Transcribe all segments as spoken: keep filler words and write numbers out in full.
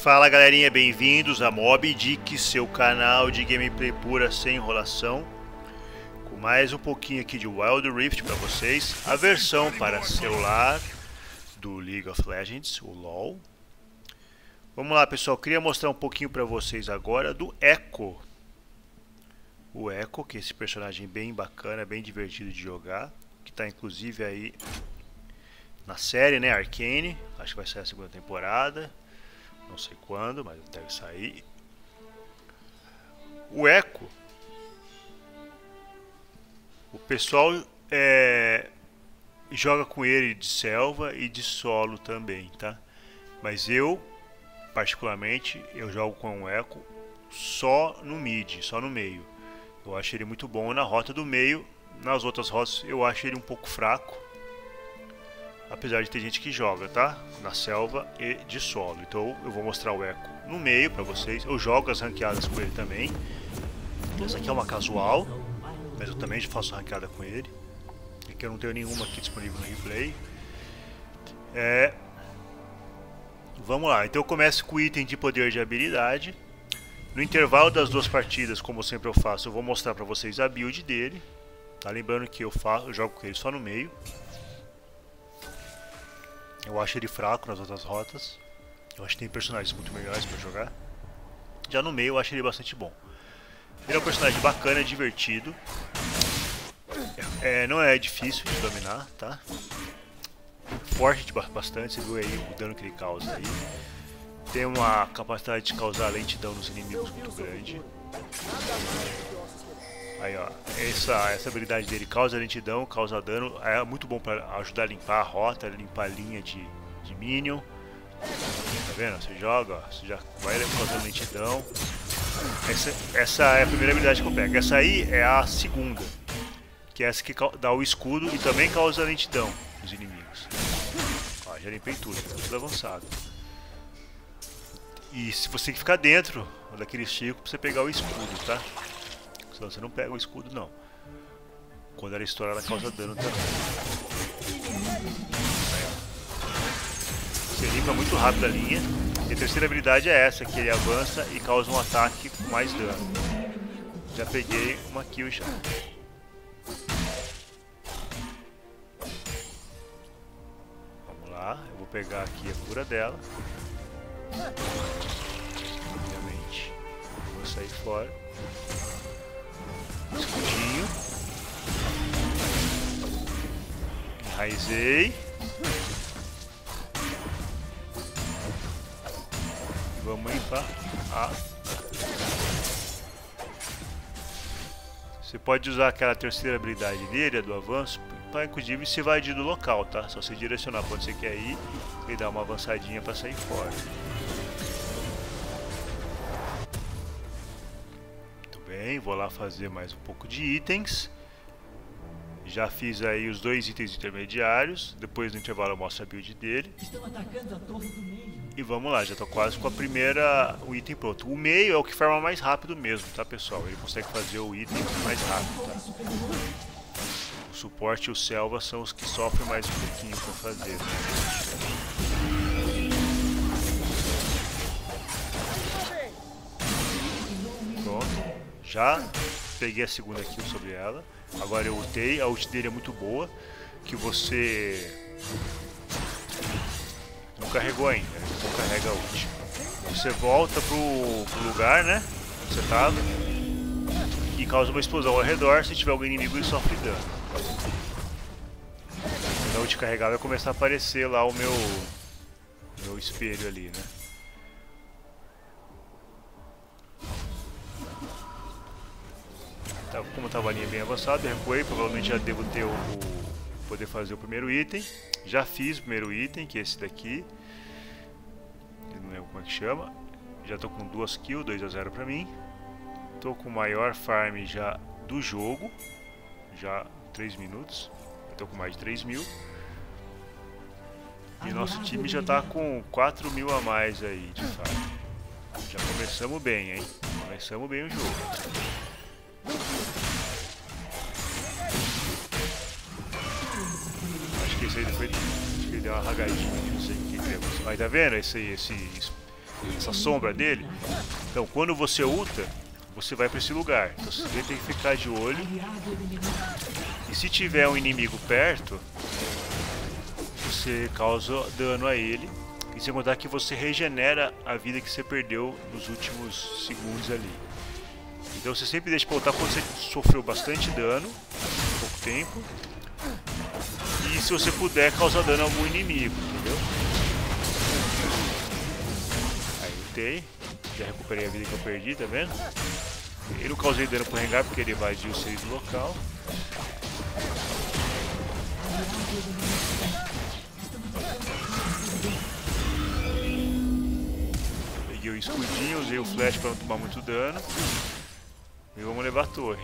Fala galerinha, bem-vindos a Mob Dick, seu canal de gameplay pura sem enrolação. Com mais um pouquinho aqui de Wild Rift para vocês, a versão para celular do League of Legends, o LoL. Vamos lá pessoal, queria mostrar um pouquinho para vocês agora do Echo. O Echo, que é esse personagem bem bacana, bem divertido de jogar, que está inclusive aí na série, né, Arcane. Acho que vai sair a segunda temporada. Não sei quando, mas deve sair. O Echo, o pessoal é, joga com ele de selva e de solo também, tá? Mas eu, particularmente, eu jogo com o Echo só no mid, só no meio. Eu acho ele muito bom na rota do meio. Nas outras rotas eu acho ele um pouco fraco. Apesar de ter gente que joga, tá? Na selva e de solo. Então eu vou mostrar o Echo no meio pra vocês. Eu jogo as ranqueadas com ele também. Essa aqui é uma casual, mas eu também faço ranqueada com ele. Aqui eu não tenho nenhuma aqui disponível no replay. É... Vamos lá, então eu começo com o item de poder de habilidade. No intervalo das duas partidas, como sempre eu faço, eu vou mostrar pra vocês a build dele. Tá? Lembrando que eu, faço, eu jogo com ele só no meio. Eu acho ele fraco nas outras rotas. Eu acho que tem personagens muito melhores para jogar. Já no meio eu acho ele bastante bom. Ele é um personagem bacana, divertido. É, não é difícil de dominar, tá? Forte de bastante, você viu aí o dano que ele causa aí. Tem uma capacidade de causar lentidão nos inimigos muito grande. Aí ó, essa, essa habilidade dele causa lentidão, causa dano, é muito bom para ajudar a limpar a rota, limpar a linha de, de minion. Tá vendo? Você joga, ó, você já vai causando lentidão. Essa, essa é a primeira habilidade que eu pego. Essa aí é a segunda, que é essa que dá o escudo e também causa lentidão nos inimigos. Ó, já limpei tudo, tá tudo avançado. E se você tem que ficar dentro daquele círculo pra você pegar o escudo, tá? Você não pega o escudo não. Quando ela estoura ela causa dano também. Aí, você limpa muito rápido a linha. E a terceira habilidade é essa, que ele avança e causa um ataque com mais dano. Já peguei uma kill já. Vamos lá, eu vou pegar aqui a cura dela. Obviamente. Vou sair fora. Escudinho. Enraizei. E vamos limpar a... Você pode usar aquela terceira habilidade dele, a do avanço, para inclusive se invadir do local, tá? Só você direcionar para onde você quer ir e dar uma avançadinha para sair fora. Bem, vou lá fazer mais um pouco de itens. Já fiz aí os dois itens intermediários. Depois no intervalo eu mostro a build dele. E vamos lá, já tô quase com a primeira, o item pronto. O meio é o que farma mais rápido mesmo, tá pessoal? Ele consegue fazer o item mais rápido, tá? O suporte e o selva são os que sofrem mais um pouquinho para fazer. Pronto. Já peguei a segunda kill sobre ela. Agora eu ultei. A ult dele é muito boa. Que você não carregou ainda. Não carrega a ult. Você volta pro, pro lugar, né? Você tava. E causa uma explosão ao redor. Se tiver algum inimigo ele sofre dano. Quando a ult carregar vai começar a aparecer lá o meu, meu espelho ali, né? Como estava a linha bem avançada, eu recuei, provavelmente já devo ter o, o poder fazer o primeiro item. Já fiz o primeiro item, que é esse daqui. Eu não lembro como é que chama. Já estou com duas kills, dois a zero para mim. Estou com o maior farm já do jogo, já três minutos. Estou com mais de três mil. E nosso time já está com quatro mil a mais aí de farm. Já começamos bem, hein? Começamos bem o jogo. Acho que esse aí foi, acho que ele deu uma ragadinha, não sei o que que é. Mas tá vendo esse, esse essa sombra dele. Então quando você ulta, você vai para esse lugar. Então você tem que ficar de olho. E se tiver um inimigo perto, você causa dano a ele. E sem contar que você regenera a vida que você perdeu nos últimos segundos ali. Então você sempre deixa pra lutar quando você sofreu bastante dano, em pouco tempo. E se você puder causar dano a algum inimigo, entendeu? Aí lutei, já recuperei a vida que eu perdi, tá vendo? Eu não causei dano pro Rengar porque ele evadiu o save do local. Peguei o escudinho, usei o flash para não tomar muito dano. E vamos levar a torre.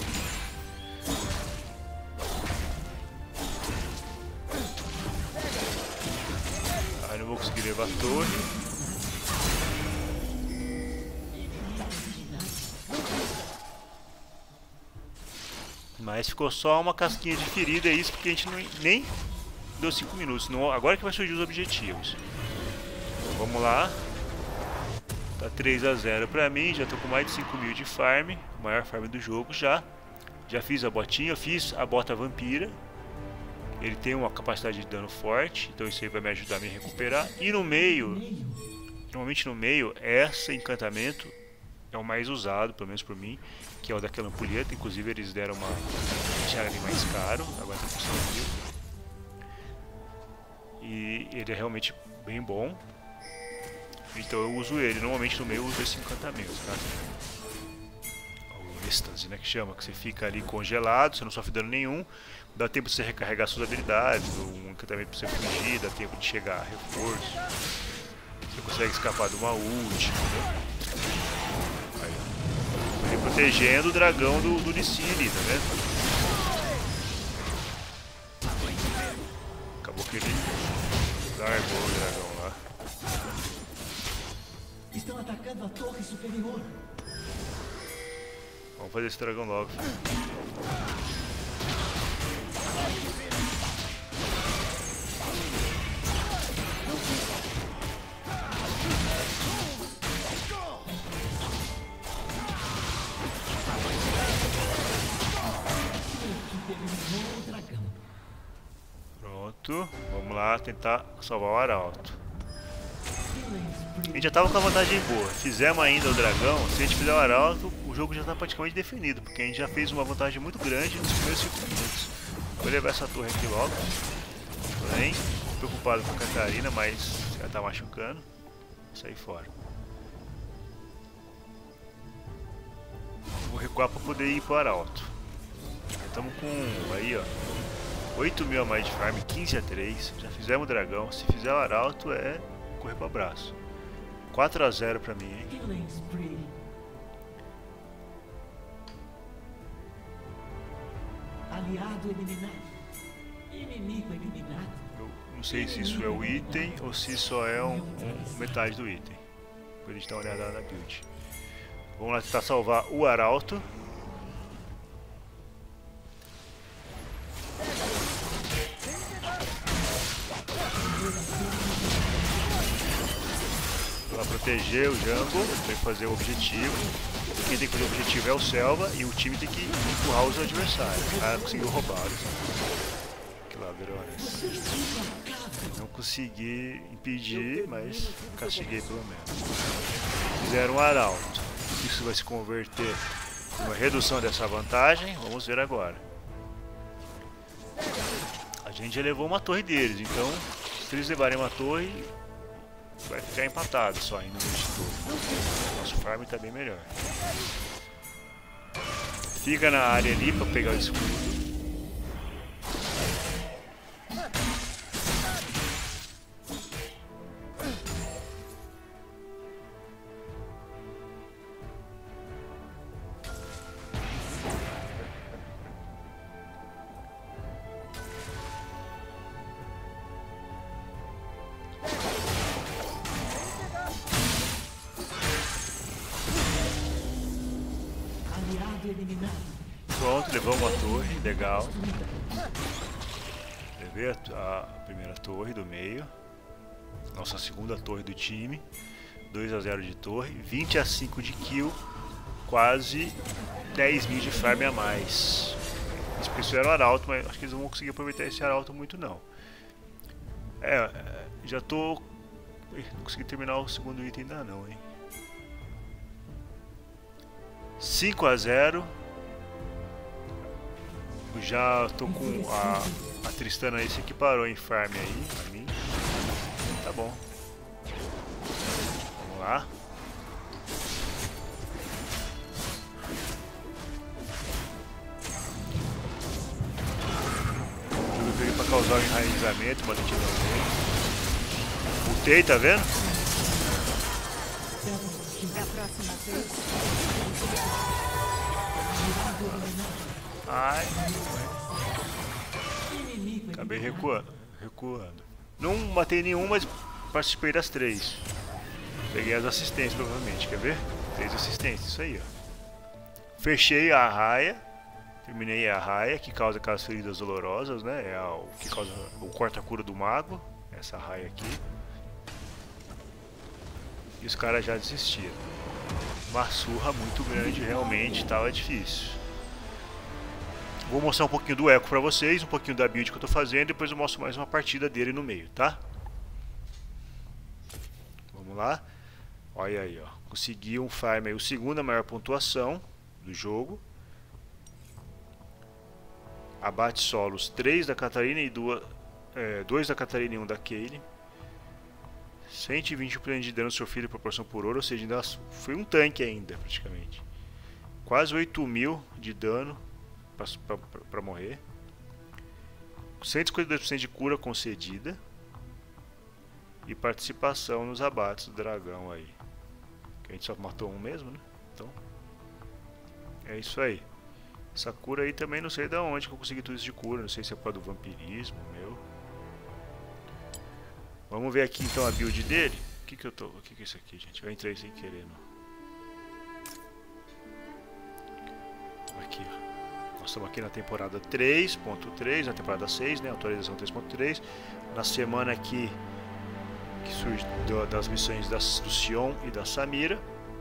Aí não vou conseguir levar a torre. Mas ficou só uma casquinha de ferida, é isso porque a gente não, nem deu cinco minutos. Não, agora que vai surgir os objetivos. Então, vamos lá. Tá três a zero pra mim, já tô com mais de cinco mil de farm. Maior farm do jogo já. Já fiz a botinha, fiz a bota vampira. Ele tem uma capacidade de dano forte, então isso aí vai me ajudar a me recuperar. E no meio, normalmente no meio, esse encantamento é o mais usado, pelo menos por mim, que é o daquela ampulheta. Inclusive eles deram uma deixaram ele mais caro, agora tá custando mil. E ele é realmente bem bom. Então eu uso ele, normalmente no meio eu uso esse encantamento, tá? O êxtase, né, que chama, que você fica ali congelado, você não sofre dano nenhum, dá tempo de você recarregar suas habilidades, um encantamento pra você fugir, dá tempo de chegar a reforço, você consegue escapar de uma ult, entendeu? Aí, protegendo o dragão do, do Lee Sin ali, tá vendo? Acabou que ele largou o dragão lá. Estão atacando a torre superior. Vamos fazer esse dragão logo. Pronto, vamos lá tentar salvar o arauto. A gente já estava com a vantagem boa. Fizemos ainda o dragão. Se a gente fizer o arauto, o jogo já está praticamente definido, porque a gente já fez uma vantagem muito grande nos primeiros cinco minutos. Vou levar essa torre aqui logo. Porém, preocupado com a Catarina, mas ela está machucando. Vou sair fora. Vou recuar para poder ir para o arauto. Estamos com aí, ó, oito mil a mais de farm, quinze a três. Já fizemos o dragão. Se fizer o arauto, é correr para o abraço. quatro a zero pra mim, hein? Aliado eliminado. Inimigo eliminado. Eu não sei se isso é o item ou se só é um, um metade do item. Depois a gente dá uma olhada na build. Vamos lá tentar salvar o arauto. Para proteger o jungle, tem que fazer o objetivo. Quem tem que fazer o objetivo é o Selva e o time tem que empurrar os adversários. Ah, conseguiu roubar. Que ladrões. Não consegui impedir, mas castiguei pelo menos. Fizeram um arauto. Isso vai se converter em uma redução dessa vantagem. Vamos ver agora. A gente já levou uma torre deles, então se eles levarem uma torre, vai ficar empatado só ainda no todo. Nosso farm está bem melhor. Fica na área ali para pegar o escudo. Pronto, levamos uma torre, legal. Levei a, a primeira torre do meio. Nossa segunda torre do time. dois a zero de torre, vinte a cinco de kill, quase dez mil de farm a mais. Isso porque isso era o arauto, mas acho que eles não vão conseguir aproveitar esse arauto muito não. É, já tô... Não consegui terminar o segundo item ainda não, hein. cinco a zero. Já tô com a, a Tristana aí se equiparou em farm aí pra mim. Tá bom. Vamos lá. Eu peguei pra causar o enraizamento, bota aqui também. Ultei, tá vendo? Da próxima vez. Ai. Acabei recuando. recuando. Não matei nenhum, mas participei das três. Peguei as assistências, provavelmente. Quer ver? Três assistências, isso aí, ó. Fechei a raia. Terminei a raia, que causa aquelas feridas dolorosas, né? É o que causa o corta-cura do mago. Essa raia aqui. E os caras já desistiram. Uma surra muito grande, realmente, tava difícil. Vou mostrar um pouquinho do eco pra vocês, um pouquinho da build que eu tô fazendo, e depois eu mostro mais uma partida dele no meio, tá? Vamos lá. Olha aí, ó. Consegui um farm aí, o segundo a maior pontuação do jogo. Abate solos três da Catarina e duas, é, dois da Catarina e um da Kayle. cento e vinte por cento de dano sofrido em proporção por ouro, ou seja, ainda foi um tanque ainda, praticamente. Quase oito mil de dano para morrer. cento e cinquenta e dois por cento de cura concedida. E participação nos abates do dragão aí. Que a gente só matou um mesmo, né? Então, é isso aí. Essa cura aí também não sei de onde que eu consegui tudo isso de cura. Não sei se é por causa do vampirismo meu. Vamos ver aqui então a build dele. O que que eu tô... O que que é isso aqui, gente? Eu entrei sem querer, não. Aqui, ó. Nós estamos aqui na temporada três ponto três, na temporada seis, né? Atualização três ponto três. Na semana aqui que surge do, das missões das, do Sion e da Samira.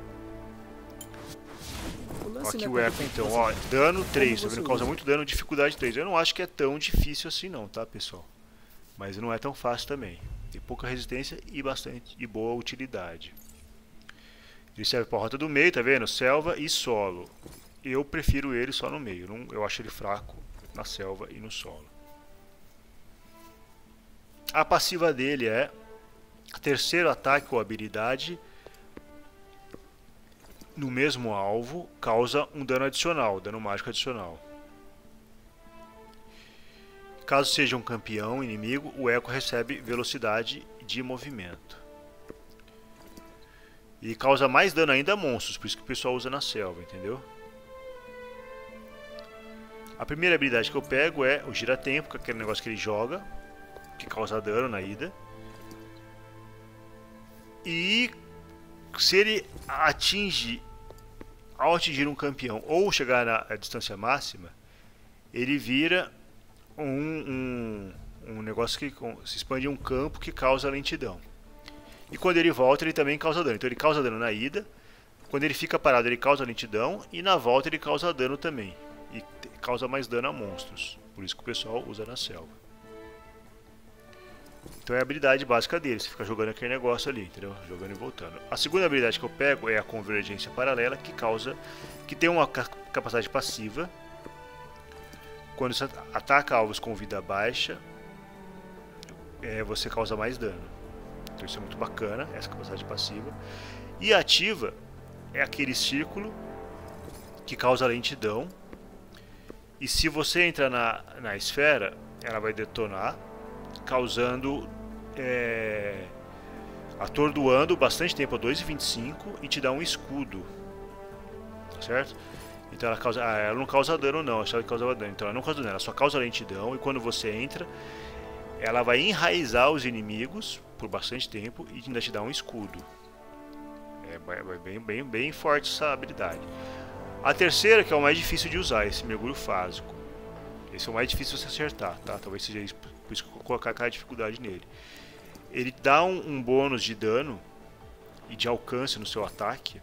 Aqui o eco então, ó, dano três, tá vendo? Causa muito dano, dificuldade três. Eu não acho que é tão difícil assim não, tá, pessoal? Mas não é tão fácil também. Tem pouca resistência e bastante e boa utilidade. Ele serve para a rota do meio, tá vendo? Selva e solo. Eu prefiro ele só no meio. Não, eu acho ele fraco na selva e no solo. A passiva dele é terceiro ataque ou habilidade no mesmo alvo causa um dano adicional, dano mágico adicional. Caso seja um campeão inimigo, o eco recebe velocidade de movimento. E causa mais dano ainda a monstros, por isso que o pessoal usa na selva, entendeu? A primeira habilidade que eu pego é o gira-tempo, que é aquele negócio que ele joga, que causa dano na ida. E se ele atinge, ao atingir um campeão ou chegar na distância máxima, ele vira um, um, um negócio que se expande um campo que causa lentidão. E quando ele volta, ele também causa dano. Então ele causa dano na ida, quando ele fica parado ele causa lentidão, e na volta ele causa dano também. E causa mais dano a monstros. Por isso que o pessoal usa na selva. Então é a habilidade básica dele, você fica jogando aquele negócio ali, entendeu? Jogando e voltando. A segunda habilidade que eu pego é a convergência paralela, que causa, que tem uma capacidade passiva. Quando você ataca alvos com vida baixa, é, você causa mais dano. Então isso é muito bacana, essa capacidade passiva. E ativa é aquele círculo que causa lentidão. E se você entra na, na esfera, ela vai detonar, causando, é, atordoando bastante tempo a dois e vinte e cinco e te dá um escudo, certo? Então ela, causa, ah, ela não causa dano não, eu achava que causava dano, então ela não causa dano, ela só causa lentidão, e quando você entra, ela vai enraizar os inimigos por bastante tempo e ainda te dá um escudo. É bem, bem, bem forte essa habilidade. A terceira, que é o mais difícil de usar, esse mergulho fásico. Esse é o mais difícil de você acertar, tá? Talvez seja isso, por isso que eu vou colocar aquela dificuldade nele. Ele dá um, um bônus de dano e de alcance no seu ataque.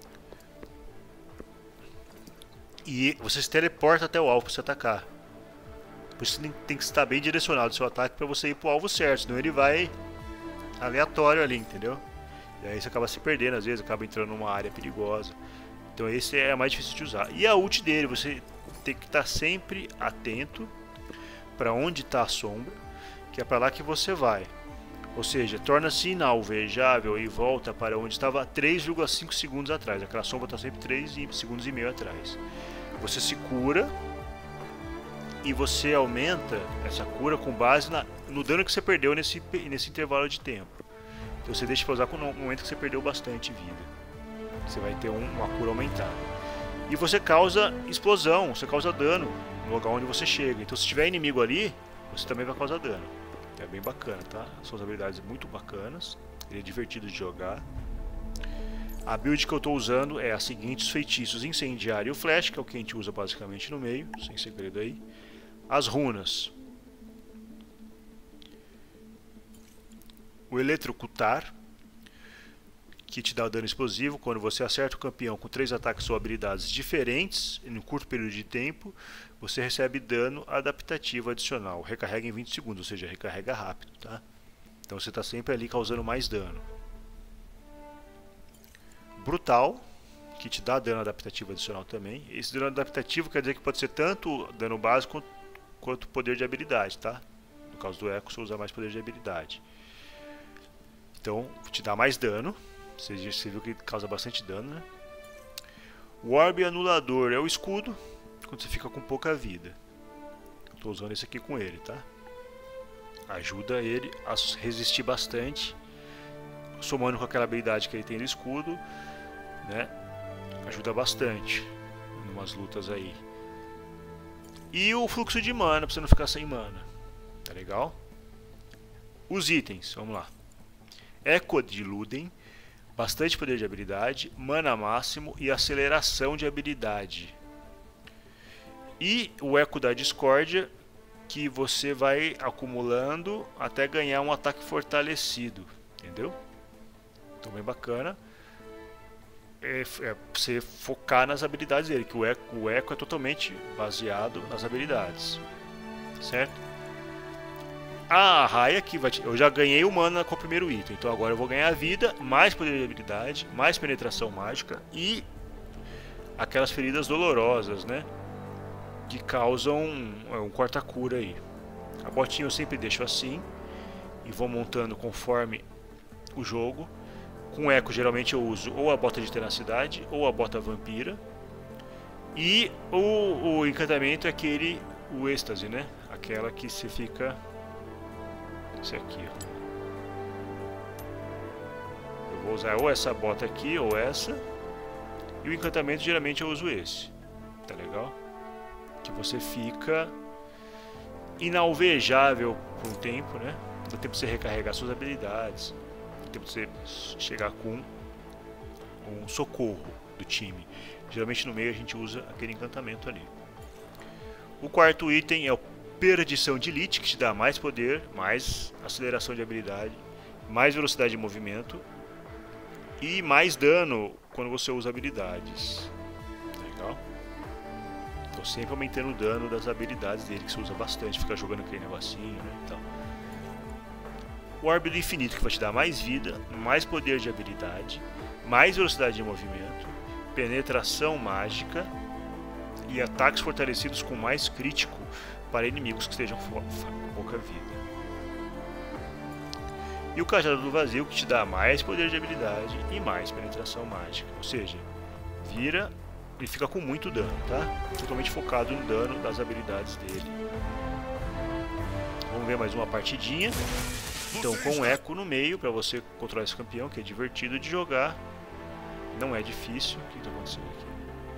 E você se teleporta até o alvo para se atacar. Por isso tem, tem que estar bem direcionado o seu ataque para você ir para o alvo certo, senão ele vai aleatório ali, entendeu? E aí você acaba se perdendo, às vezes acaba entrando numa área perigosa. Então esse é mais difícil de usar. E a ult dele, você tem que estar sempre atento para onde está a sombra, que é para lá que você vai. Ou seja, torna-se inalvejável e volta para onde estava três vírgula cinco segundos atrás. Aquela sombra está sempre três segundos e meio atrás. Você se cura e você aumenta essa cura com base na, no dano que você perdeu nesse, nesse intervalo de tempo. Então você deixa para usar no momento que você perdeu bastante vida. Você vai ter um, uma cura aumentada. E você causa explosão, você causa dano no lugar onde você chega. Então se tiver inimigo ali, você também vai causar dano. É bem bacana, tá? Suas habilidades muito bacanas. Ele é divertido de jogar. A build que eu estou usando é a seguinte: os feitiços incendiário e o flash, que é o que a gente usa basicamente no meio, sem segredo aí. As runas. O eletrocutar, que te dá dano explosivo quando você acerta o campeão com três ataques ou habilidades diferentes em um curto período de tempo. Você recebe dano adaptativo adicional, recarrega em vinte segundos, ou seja, recarrega rápido, tá? Então você está sempre ali causando mais dano. Brutal, que te dá dano adaptativo adicional também. Esse dano adaptativo quer dizer que pode ser tanto dano básico quanto poder de habilidade, tá? No caso do Echo, você usa mais poder de habilidade. Então, te dá mais dano. Você viu que causa bastante dano, né? O Orbe Anulador é o escudo quando você fica com pouca vida. Estou usando esse aqui com ele, tá? Ajuda ele a resistir bastante, somando com aquela habilidade que ele tem no escudo, né? Ajuda bastante em umas lutas aí. E o fluxo de mana, para você não ficar sem mana. Tá legal? Os itens, vamos lá. Eco de Luden, bastante poder de habilidade, mana máximo e aceleração de habilidade. E o Eco da Discórdia, que você vai acumulando até ganhar um ataque fortalecido, entendeu? Então bem bacana. É, é você focar nas habilidades dele, que o Eco, o Eco é totalmente baseado nas habilidades, certo? A raia que vai te... eu já ganhei o mana com o primeiro item, então agora eu vou ganhar vida, mais poder de habilidade, mais penetração mágica e aquelas feridas dolorosas, né? Que causam um, um corta-cura aí. A botinha eu sempre deixo assim e vou montando conforme o jogo. Com eco geralmente eu uso ou a bota de tenacidade ou a bota vampira. E o, o encantamento é aquele, o êxtase, né? Aquela que se fica... Esse aqui, ó. Eu vou usar ou essa bota aqui ou essa. E o encantamento geralmente eu uso esse. Tá legal? Que você fica inalvejável por um tempo, né? Dá tempo de você recarregar suas habilidades. Dá tempo de você chegar com um socorro do time. Geralmente no meio a gente usa aquele encantamento ali. O quarto item é o Perdição de Elite, que te dá mais poder, mais aceleração de habilidade, mais velocidade de movimento e mais dano quando você usa habilidades. Legal? Então sempre aumentando o dano das habilidades dele, que você usa bastante, fica jogando aquele negocinho, né? Então, o Orbe do Infinito, que vai te dar mais vida, mais poder de habilidade, mais velocidade de movimento, penetração mágica e ataques fortalecidos com mais crítico para inimigos que estejam com pouca vida. E o Cajado do Vazio, que te dá mais poder de habilidade e mais penetração mágica. Ou seja, vira e fica com muito dano, tá? Totalmente focado no dano das habilidades dele. Vamos ver mais uma partidinha. Então, com o Eco no meio, para você controlar esse campeão, que é divertido de jogar. Não é difícil. O que está acontecendo aqui?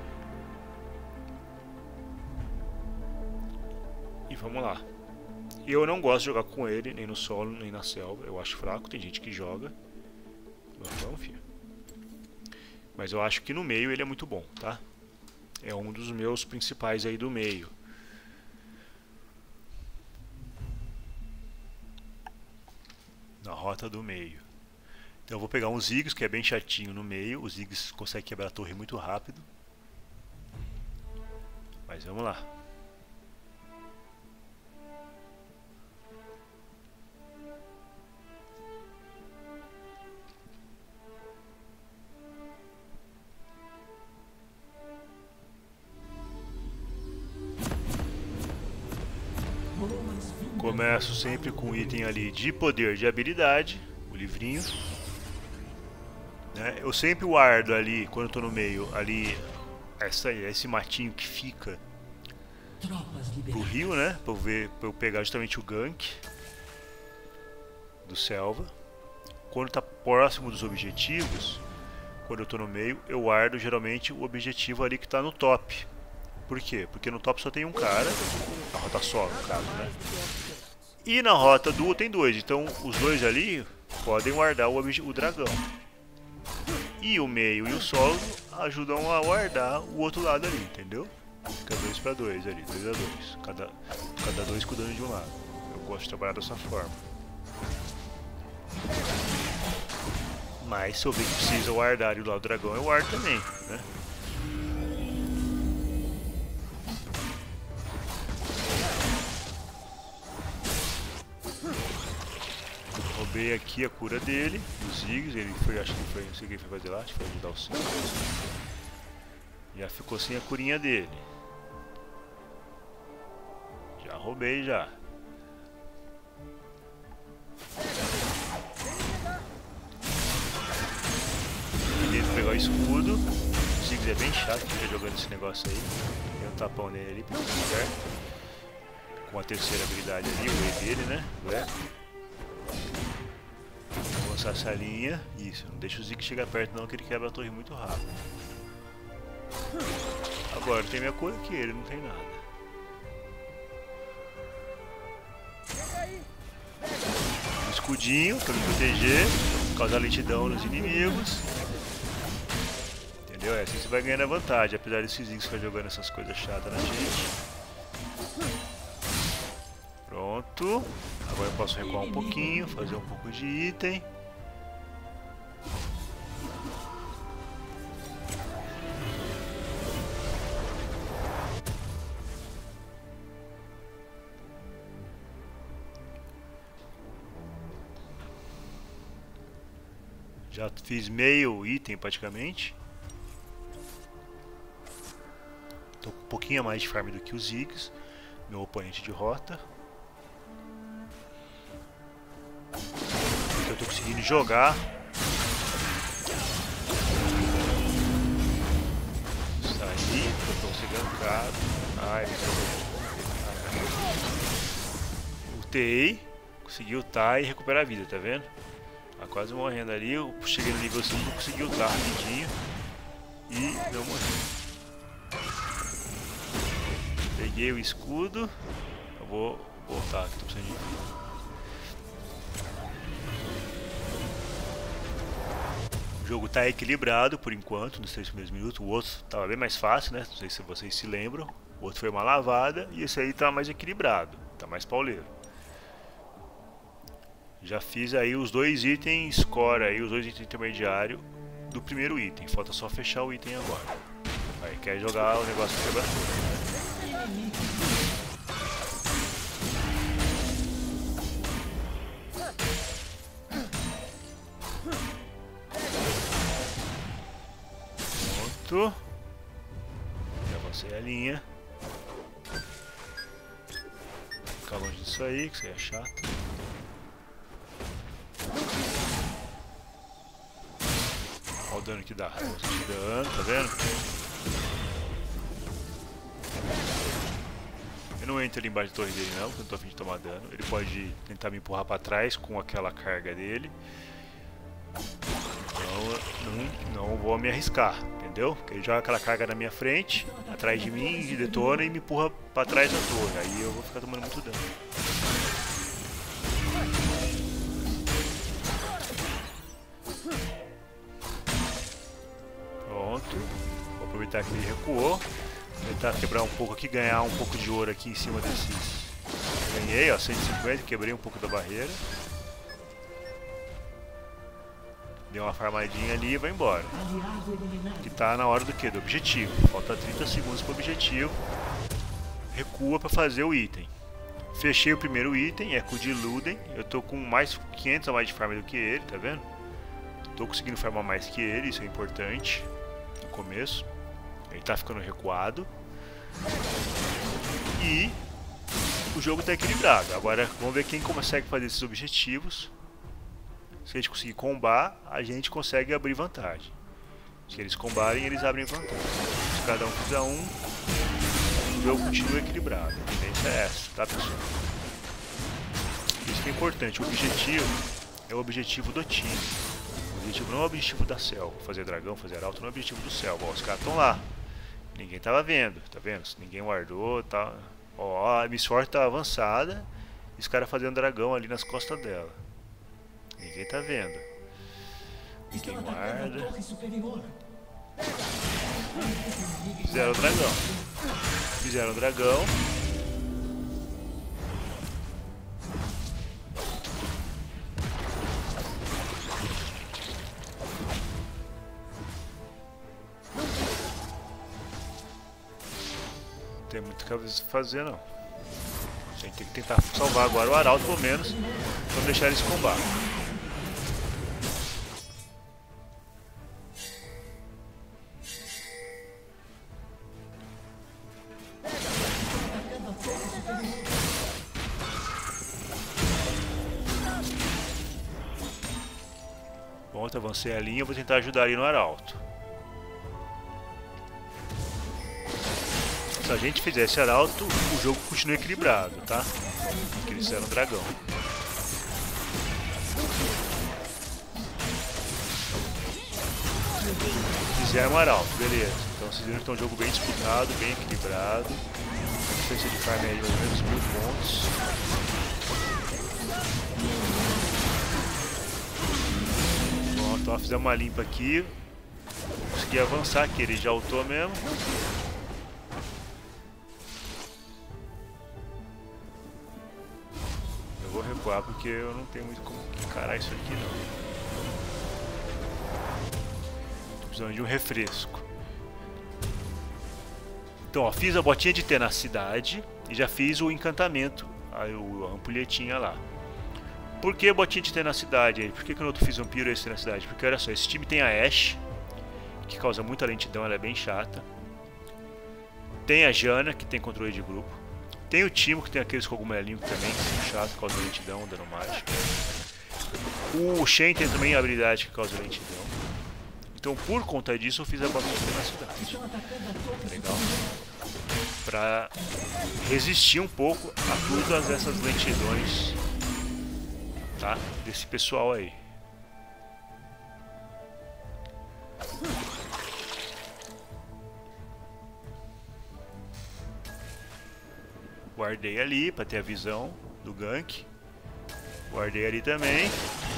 E vamos lá. Eu não gosto de jogar com ele, nem no solo, nem na selva. Eu acho fraco, tem gente que joga. Vamos, filho. Mas eu acho que no meio ele é muito bom, tá? É um dos meus principais aí do meio. Na rota do meio. Então eu vou pegar um Ziggs, que é bem chatinho no meio. O Ziggs consegue quebrar a torre muito rápido. Mas vamos lá. Começo sempre com um item ali de poder de habilidade, o livrinho. Né? Eu sempre guardo ali, quando eu tô no meio, ali essa, esse matinho que fica pro rio, né? Pra eu, ver, pra eu pegar justamente o gank do Selva. Quando tá próximo dos objetivos, quando eu tô no meio, eu guardo geralmente o objetivo ali que tá no top. Por quê? Porque no top só tem um cara, na rota solo, no caso, né? E na rota duo tem dois, então os dois ali podem guardar o, o dragão. E o meio e o solo ajudam a guardar o outro lado ali, entendeu? Fica dois para dois ali, dois a dois. Cada, cada dois cuidando de um lado. Eu gosto de trabalhar dessa forma. Mas se eu ver que precisa guardar e o lado do dragão, eu guardo também, né? Roubei aqui a cura dele, do Ziggs, ele foi, acho que foi, não sei o que ele foi fazer lá, acho que foi ajudar o Ziggs. Já ficou sem a curinha dele. Já roubei já. Tento pegar o escudo. O Ziggs é bem chato, fica jogando esse negócio aí. Tem um tapão nele ali, pra certo. Com a terceira habilidade ali, o E dele, né? Ué. Vou lançar essa linha. Isso, não deixa o Ziggs chegar perto não, que ele quebra a torre muito rápido. Agora tem minha cor aqui, ele não tem nada. Um escudinho pra me proteger, causar lentidão nos inimigos. Entendeu? É assim você vai ganhando a vantagem, apesar desses Ziggs ficar jogando essas coisas chatas na gente. Pronto. Agora eu posso recuar um pouquinho, fazer um pouco de item. Já fiz meio item praticamente. Tô com um pouquinho a mais de farm do que os Ziggs, meu oponente de rota. Eu tô conseguindo jogar. Saí, eu tô conseguindo cara. Ai, ultei, consegui ultar e recuperar a vida, tá vendo? Tá quase morrendo ali, eu cheguei no nível cinco, consegui ultar rapidinho e não morri. Peguei o escudo, eu vou voltar aqui, tô precisando de vida. O jogo tá equilibrado por enquanto, nos três primeiros minutos. O outro tava bem mais fácil, né? Não sei se vocês se lembram. O outro foi uma lavada e esse aí tá mais equilibrado, tá mais pauleiro. Já fiz aí os dois itens score aí, os dois itens intermediários do primeiro item. Falta só fechar o item agora. Aí quer jogar o negócio quebra tudo. Pronto. Já avancei a linha. Ficar longe disso aí, que isso aí é chato. Olha o dano que dá. Bastante dano, tá vendo? Eu não entro ali embaixo da torre dele não, porque eu não tô a fim de tomar dano. Ele pode tentar me empurrar pra trás com aquela carga dele. Então não, não vou me arriscar, entendeu? Porque ele joga aquela carga na minha frente, atrás de mim, e detona e me empurra pra trás da torre. Aí eu vou ficar tomando muito dano. Vou aproveitar que ele recuou. Tentar quebrar um pouco aqui, ganhar um pouco de ouro aqui em cima desses. Ganhei, ó, cento e cinquenta, quebrei um pouco da barreira. Deu uma farmadinha ali e vai embora. Aliado eliminado. Que tá na hora do que? Do objetivo. Falta trinta segundos pro objetivo. Recua pra fazer o item. Fechei o primeiro item, Eco de Luden. Eu tô com mais quinhentos a mais de farm do que ele, tá vendo? Tô conseguindo farmar mais que ele, isso é importante. No começo. Ele tá ficando recuado. E o jogo tá equilibrado. Agora vamos ver quem consegue fazer esses objetivos. Se a gente conseguir combar, a gente consegue abrir vantagem. Se eles combarem, eles abrem vantagem. Se cada um fizer um, o jogo continua equilibrado. A tendência é essa, tá, pessoal? Isso que é importante. O objetivo é o objetivo do time. O objetivo não é o objetivo da selva. Fazer dragão, fazer arauto não é o objetivo do selva. Ó, os caras estão lá. Ninguém tava vendo, tá vendo? Ninguém guardou, tá... Ó, a Miss Forte tá avançada e os caras fazendo dragão ali nas costas dela. Ninguém tá vendo. Ninguém Estão atacando a guarda. torre superior. Fizeram o dragão. Fizeram o dragão. Não tem muito o que fazer não. A gente tem que tentar salvar agora o arauto pelo menos. Pra deixar eles combar. Pronto, avancei a linha, eu vou tentar ajudar ali no arauto. Se a gente fizesse arauto, o jogo continua equilibrado, tá? Porque eles fizeram dragão. Fizeram arauto, beleza. Então vocês viram que é um jogo bem disputado, bem equilibrado. A diferença de farm aí mais ou menos mil pontos. Pronto, ó, fizemos uma limpa aqui. Consegui avançar aqui, ele já ultou mesmo. Eu vou recuar porque eu não tenho muito como encarar isso aqui não. Tô precisando de um refresco. Então, ó, fiz a botinha de tenacidade e já fiz o encantamento, aí o, a ampulhetinha lá. Por que botinha de tenacidade aí? Por que, que eu não fiz vampiro esse tenacidade? Porque olha só, esse time tem a Ashe, que causa muita lentidão, ela é bem chata. Tem a Jana, que tem controle de grupo. Tem o Timo, que tem aqueles cogumelinhos também, que são chatos, que causam lentidão, dano mágico. O Shen tem também a habilidade que causa lentidão. Então, por conta disso, eu fiz a botinha de tenacidade. Legal. Pra resistir um pouco a todas essas lentidões, tá? Desse pessoal aí. Guardei ali para ter a visão do gank. Guardei ali também.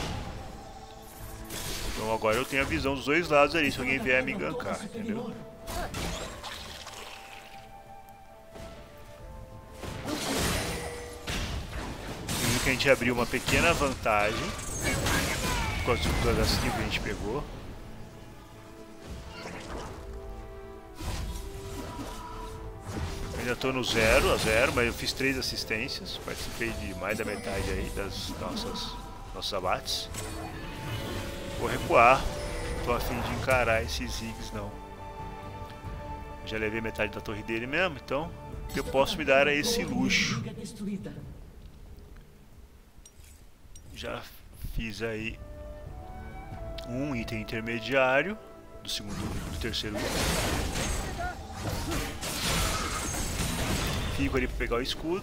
Então agora eu tenho a visão dos dois lados ali, se alguém vier me gankar, entendeu? Viu que a gente abriu uma pequena vantagem por causa de todas as kills que a gente pegou. Ainda estou no zero a zero, mas eu fiz três assistências, participei de mais da metade aí das nossas nossos abates. Vou recuar, tô a fim de encarar esses Ziggs não. Já levei metade da torre dele mesmo, então eu posso me dar a esse luxo. Já fiz aí um item intermediário do segundo, do terceiro item. Fico ali para pegar o escudo.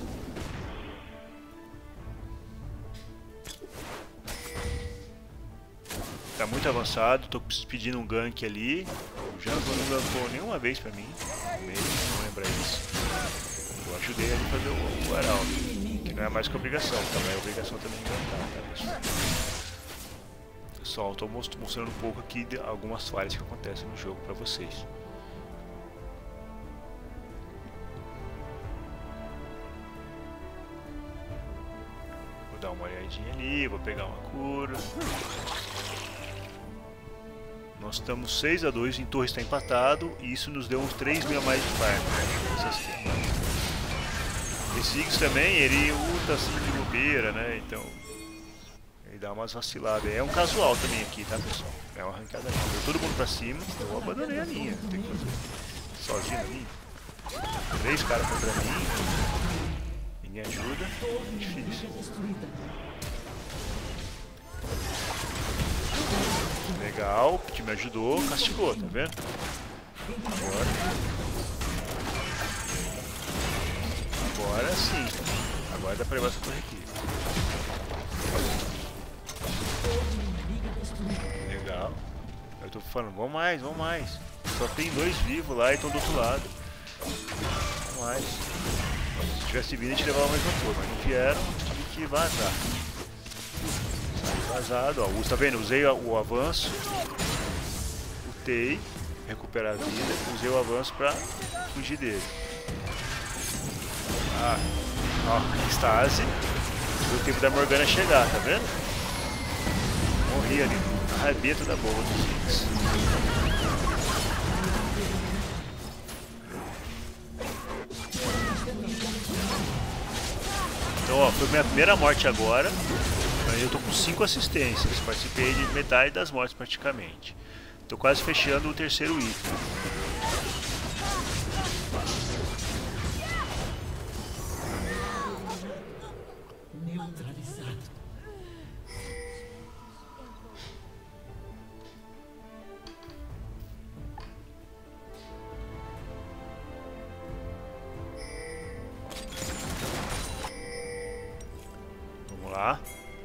Tá muito avançado, tô pedindo um gank ali. O Janko não gankou nenhuma vez pra mim. Mesmo, não lembrar isso. Eu ajudei ali a fazer o, o arauto. Que não é mais que obrigação, também é obrigação também de gankar, tá, pessoal? Pessoal, tô mostrando um pouco aqui de algumas falhas que acontecem no jogo pra vocês. Vou dar uma olhadinha ali, vou pegar uma cura. nós estamos seis a dois, em torre está empatado e isso nos deu uns três mil a mais de farm. Esse Ziggs também, ele luta assim de bobeira, né? Então ele dá umas vaciladas. É um casual também aqui, tá, pessoal? É uma arrancada linha. Deu todo mundo pra cima, eu abandonei a linha. Tem que fazer sozinho a linha. Três caras contra mim. Ninguém ajuda. É difícil. Legal, o time ajudou, castigou, tá vendo? Agora. Agora sim. Agora dá pra levar essa torre aqui. Legal. Eu tô falando, vamos mais, vamos mais. Só tem dois vivos lá e estão do outro lado. Vamos mais. Se tivesse vindo a gente levava mais uma torre, mas não vieram, tive que vazar. Vazado, ó. Tá vendo? Usei o avanço. Lutei. Recuperar a vida. Usei o avanço pra fugir dele. Ah, ó, Stasi. Deu tempo da Morgana chegar, tá vendo? Morri ali. A rabeta da boa dos Ziggs. Então, ó, foi minha primeira morte agora. Mas eu tô com cinco assistências. Participei de metade das mortes praticamente. Tô quase fechando o terceiro item. Neutralizado. Vamos lá.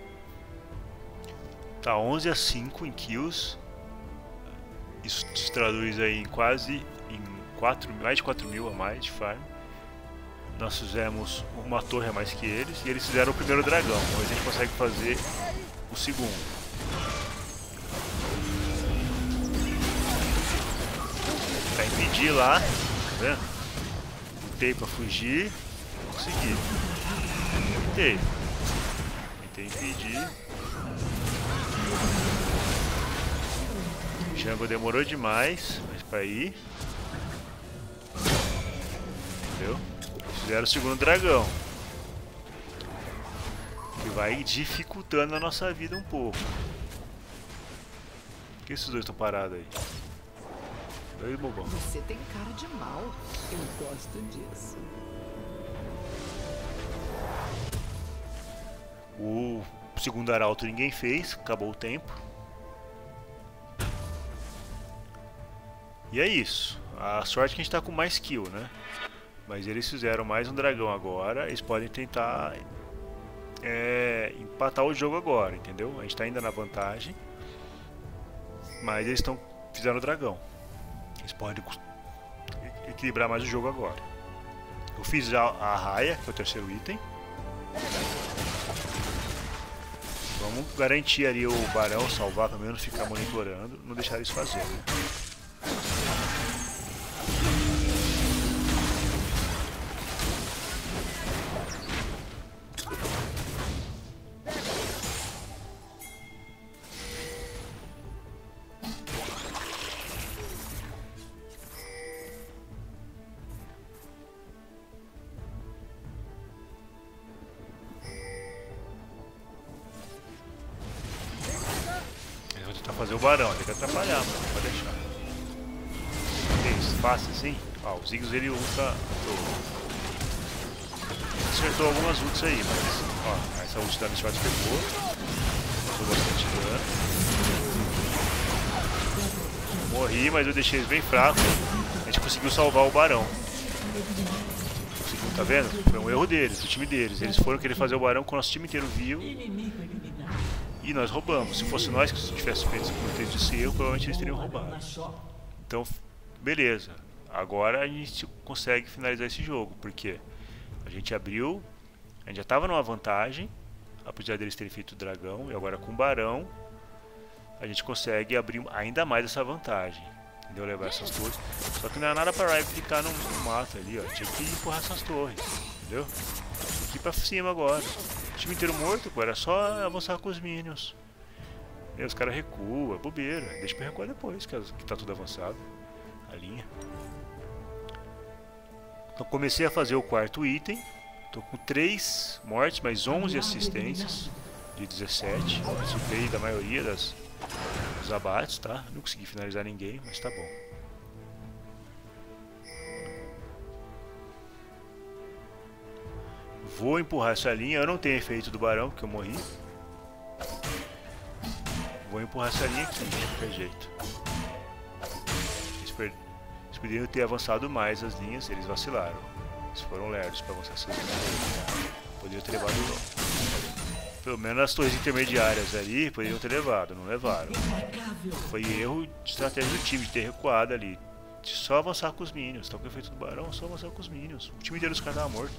Tá onze a cinco em kills. Isso se traduz aí em quase em quatro, mais de quatro mil a mais de farm. Nós fizemos uma torre a mais que eles e eles fizeram o primeiro dragão. Então a gente consegue fazer o segundo. Pra impedir lá, tá vendo? Lutei pra fugir, consegui. Lutei. Tentei impedir. O Jungle demorou demais, mas pra ir. Entendeu? Fizeram o segundo dragão. Que vai dificultando a nossa vida um pouco. Por que esses dois estão parados aí? Dois bobão. Você tem cara de mal. Eu gosto disso. O segundo arauto ninguém fez, acabou o tempo. E é isso. A sorte é que a gente tá com mais kill, né? Mas eles fizeram mais um dragão agora. Eles podem tentar é, empatar o jogo agora, entendeu? A gente tá ainda na vantagem. Mas eles estão fizeram o dragão. Eles podem equilibrar mais o jogo agora. Eu fiz a, a raia, que é o terceiro item. Vamos garantir ali o barão, salvar, pelo menos ficar monitorando, não deixar eles fazerem. Fazer o barão, tem que atrapalhar, mano, não pode deixar. Isso, fácil assim. Ó, o Ziggs ele usa. Acertou algumas ults aí, mas. Ó, essa ult da Miss Shot pegou. Causou bastante dano. Morri, mas eu deixei eles bem fracos. A gente conseguiu salvar o barão. Conseguiu, tá vendo? Foi um erro deles, do time deles. Eles foram querer fazer o barão com o nosso time inteiro viu. Inimigo eliminado. E nós roubamos. Se fosse nós que tivesse feito esse contexto de erro, provavelmente eles teriam roubado. Então, beleza. Agora a gente consegue finalizar esse jogo. Porque a gente abriu, a gente já estava numa vantagem, apesar deles terem feito o dragão. E agora com o barão, a gente consegue abrir ainda mais essa vantagem. Entendeu? Levar essas torres. Só que não era nada para Rive ficar no, no mato ali, ó. Tinha que empurrar essas torres. Entendeu? Tinha que ir pra cima agora. O time inteiro morto, pô, era só avançar com os minions. E os caras recuam, bobeira. Deixa pra recuar depois, que, que tá tudo avançado. A linha. Então comecei a fazer o quarto item. Tô com três mortes, mais onze assistências. De dezessete. Participei da maioria das, dos abates, tá? Não consegui finalizar ninguém, mas tá bom. Vou empurrar essa linha. Eu não tenho efeito do barão, porque eu morri. Vou empurrar essa linha aqui, de qualquer jeito. Eles, per... eles poderiam ter avançado mais as linhas, eles vacilaram. Eles foram lerdos para avançar essas linhas. Poderiam ter levado... Pelo menos as torres intermediárias ali, poderiam ter levado, não levaram. Foi erro de estratégia do time, de ter recuado ali. De só avançar com os minions. Tá com o efeito do barão, só avançar com os minions. O time inteiro dos caras tava morto.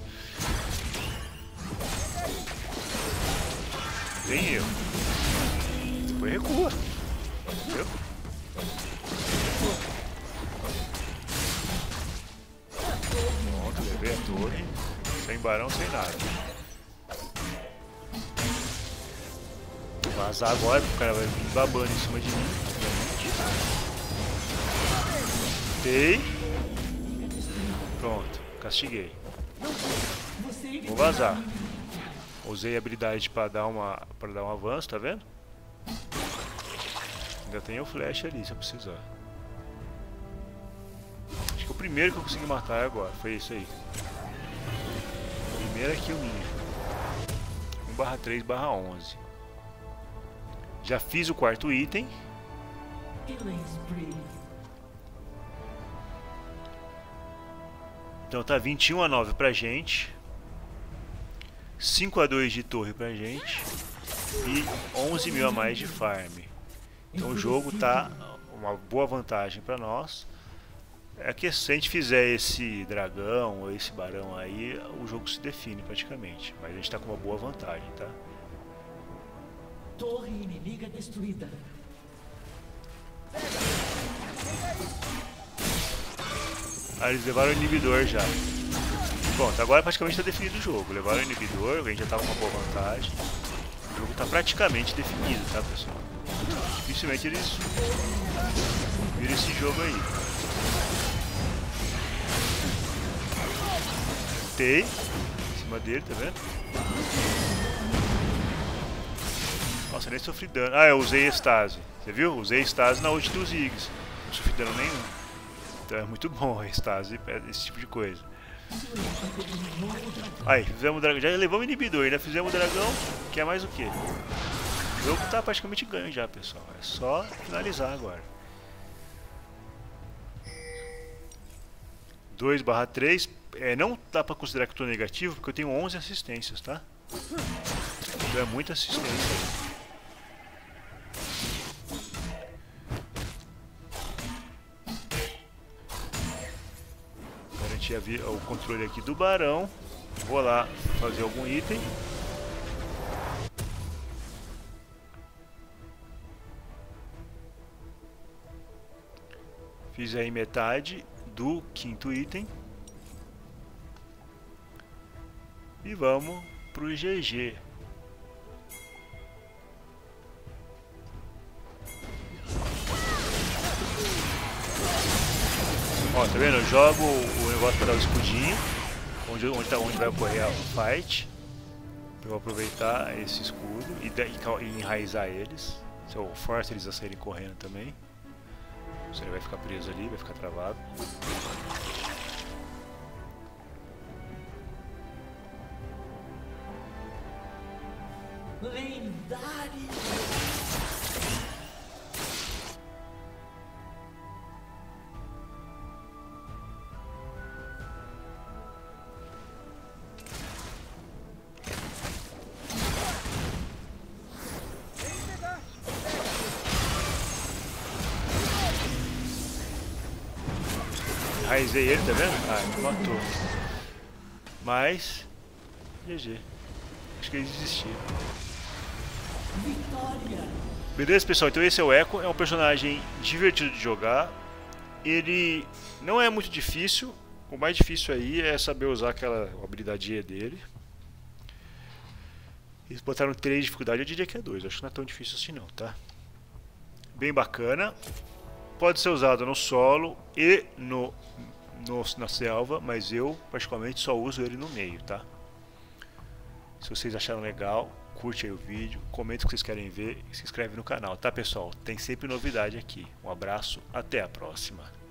Tem erro. Depois recua. Entendeu? Pronto, levei a torre. Sem barão, sem nada. Vou vazar agora, porque o cara vai vir babando em cima de mim. Dei. Pronto, castiguei. Vou vazar. Usei a habilidade para dar uma para dar um avanço, tá vendo? Ainda tem o flash ali se eu precisar. Acho que o primeiro que eu consegui matar agora foi esse aí. Primeira kill minha. um barra três barra onze. Já fiz o quarto item. Então tá vinte e um a nove pra gente. cinco a dois de torre pra gente. E onze mil a mais de farm. Então o jogo tá uma boa vantagem pra nós. É que se a gente fizer esse dragão ou esse barão aí, o jogo se define praticamente. Mas a gente tá com uma boa vantagem, tá? Torre inimiga destruída. Ah, eles levaram o inibidor já. Pronto, agora praticamente está definido o jogo. Levaram o inibidor, a gente já tá com uma boa vantagem. O jogo está praticamente definido, tá, pessoal? Dificilmente eles viram esse jogo aí. Tentei em cima dele, tá vendo? Nossa, nem sofri dano. Ah, eu usei estase. Você viu? Usei estase na ult dos Ziggs. Não sofri dano nenhum. Então é muito bom a estase, esse tipo de coisa. Aí, fizemos o dragão. Já levamos o inibidor, ainda fizemos o dragão. Que é mais o que? O jogo tá praticamente ganho já, pessoal. É só finalizar agora. dois barra três. É, não dá pra considerar que eu tô negativo, porque eu tenho onze assistências, tá? Então é muita assistência. Garantir o controle aqui do barão. Vou lá fazer algum item. Fiz aí metade do quinto item. E vamos pro G G. Ó, tá vendo? Eu jogo o negócio para dar o escudinho. Onde, onde, tá, onde vai ocorrer a fight. Eu vou aproveitar esse escudo e, de, e, e enraizar eles. Se eu forço eles a saírem correndo também. Se ele vai ficar preso ali, vai ficar travado. Lendário! Enraizei ele, tá vendo? Ah, me matou. Mas... G G. Acho que eles desistiram. Beleza, pessoal? Então esse é o Echo. É um personagem divertido de jogar. Ele não é muito difícil. O mais difícil aí é saber usar aquela habilidade E dele. Eles botaram três dificuldades, eu diria que é dois. Acho que não é tão difícil assim não, tá? bem bacana. Pode ser usado no solo e no, no, na selva, mas eu particularmente só uso ele no meio, tá? Se vocês acharam legal, curte aí o vídeo, comenta o que vocês querem ver e se inscreve no canal, tá pessoal? Tem sempre novidade aqui. Um abraço, até a próxima.